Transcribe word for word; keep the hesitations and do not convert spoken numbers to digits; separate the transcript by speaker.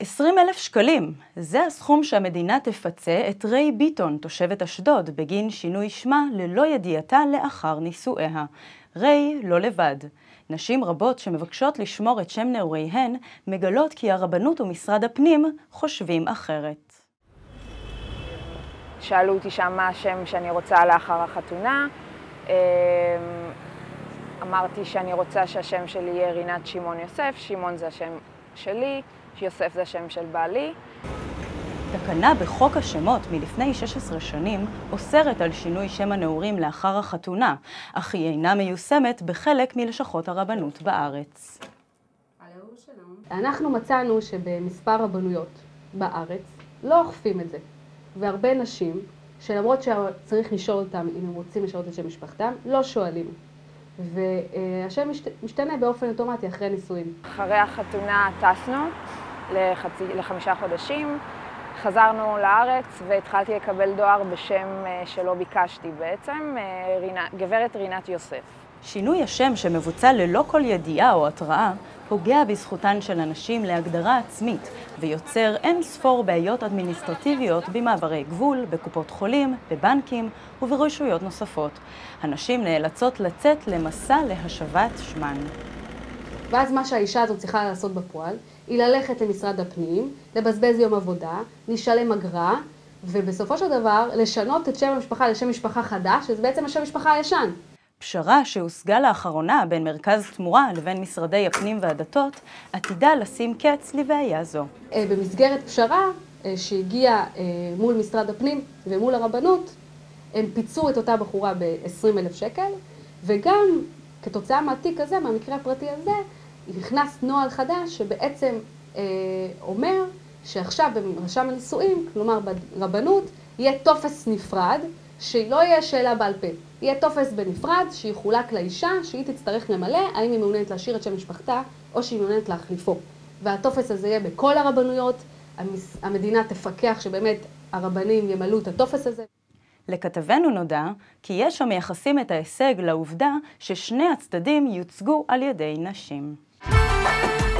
Speaker 1: עשרים אלף שקלים, זה הסכום שהמדינה תפצה את ריי ביטון, תושבת אשדוד, בגין שינוי שמה ללא ידיעתה לאחר נישואיה. ריי לא לבד. נשים רבות שמבקשות לשמור את שם נעוריהן מגלות כי הרבנות ומשרד הפנים חושבים אחרת.
Speaker 2: שאלו אותי שם מה השם שאני רוצה לאחר החתונה. אמרתי שאני רוצה שהשם שלי יהיה רינת שמעון יוסף, שמעון זה השם שלי, יוסף זה השם של בעלי.
Speaker 1: תקנה בחוק השמות מלפני שש עשרה שנים אוסרת על שינוי שם הנעורים לאחר החתונה, אך היא אינה מיושמת בחלק מלשכות הרבנות בארץ.
Speaker 3: אנחנו מצאנו שבמספר רבנויות בארץ לא אוכפים את זה, והרבה נשים שלמרות שצריך לשאול אותם אם הם רוצים לשאול את שם משפחתם, לא שואלים. והשם משתנה באופן אוטומטי אחרי נישואים.
Speaker 2: אחרי החתונה טסנו לחצי, לחמישה חודשים, חזרנו לארץ והתחלתי לקבל דואר בשם שלא ביקשתי בעצם, רינה, גברת רינת יוסף.
Speaker 1: שינוי השם שמבוצע ללא כל ידיעה או התראה פוגע בזכותן של הנשים להגדרה עצמית ויוצר אין ספור בעיות אדמיניסטרטיביות במעברי גבול, בקופות חולים, בבנקים וברשויות נוספות. הנשים נאלצות לצאת למסע להשבת שמן.
Speaker 3: ואז מה שהאישה הזאת צריכה לעשות בפועל היא ללכת למשרד הפנים, לבזבז יום עבודה, לשלם אגרה, ובסופו של דבר לשנות את שם המשפחה לשם משפחה חדש, שזה בעצם השם משפחה הישן.
Speaker 1: פשרה שהושגה לאחרונה בין מרכז תמורה לבין משרדי הפנים והדתות עתידה לשים קץ לבעיה זו.
Speaker 3: במסגרת פשרה שהגיעה מול משרד הפנים ומול הרבנות, הם פיצו את אותה בחורה ב-עשרים אלף שקל, וגם כתוצאה מהתיק הזה, מהמקרה הפרטי הזה, נכנס נוהל חדש שבעצם אה, אומר שעכשיו ברשם הנישואים, כלומר ברבנות, יהיה טופס נפרד, שלא יהיה שאלה בעל פה. יהיה טופס בנפרד שיחולק לאישה, שהיא תצטרך למלא, האם היא מעוניינת להשאיר את שם משפחתה או שהיא מעוניינת להחליפו. והטופס הזה יהיה בכל הרבנויות, המדינה תפקח שבאמת הרבנים ימלאו את הטופס הזה.
Speaker 1: לכתבנו נודע כי יש המייחסים את ההישג לעובדה ששני הצדדים יוצגו על ידי נשים.